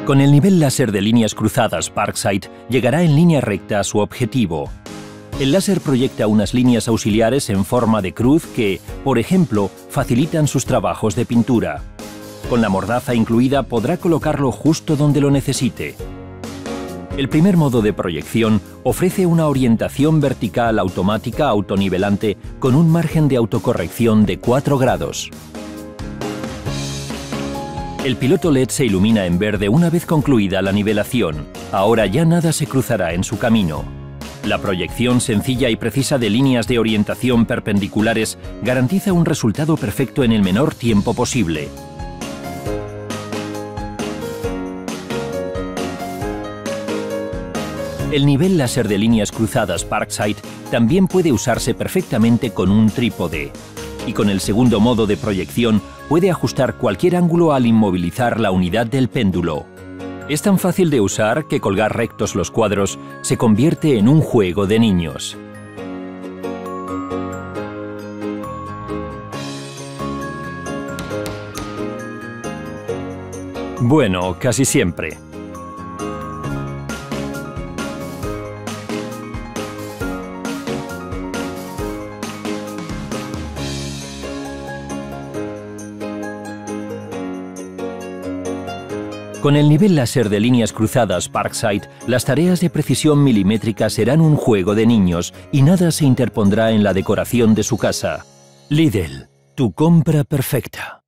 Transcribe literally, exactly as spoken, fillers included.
Con el nivel láser de líneas cruzadas Parkside llegará en línea recta a su objetivo. El láser proyecta unas líneas auxiliares en forma de cruz que, por ejemplo, facilitan sus trabajos de pintura. Con la mordaza incluida podrá colocarlo justo donde lo necesite. El primer modo de proyección ofrece una orientación vertical automática autonivelante con un margen de autocorrección de cuatro grados. El piloto L E D se ilumina en verde una vez concluida la nivelación. Ahora ya nada se cruzará en su camino. La proyección sencilla y precisa de líneas de orientación perpendiculares garantiza un resultado perfecto en el menor tiempo posible. El nivel láser de líneas cruzadas Parkside también puede usarse perfectamente con un trípode. Y con el segundo modo de proyección puede ajustar cualquier ángulo al inmovilizar la unidad del péndulo. Es tan fácil de usar que colgar rectos los cuadros se convierte en un juego de niños. Bueno, casi siempre. Con el nivel láser de líneas cruzadas Parkside, las tareas de precisión milimétrica serán un juego de niños y nada se interpondrá en la decoración de su casa. Lidl, tu compra perfecta.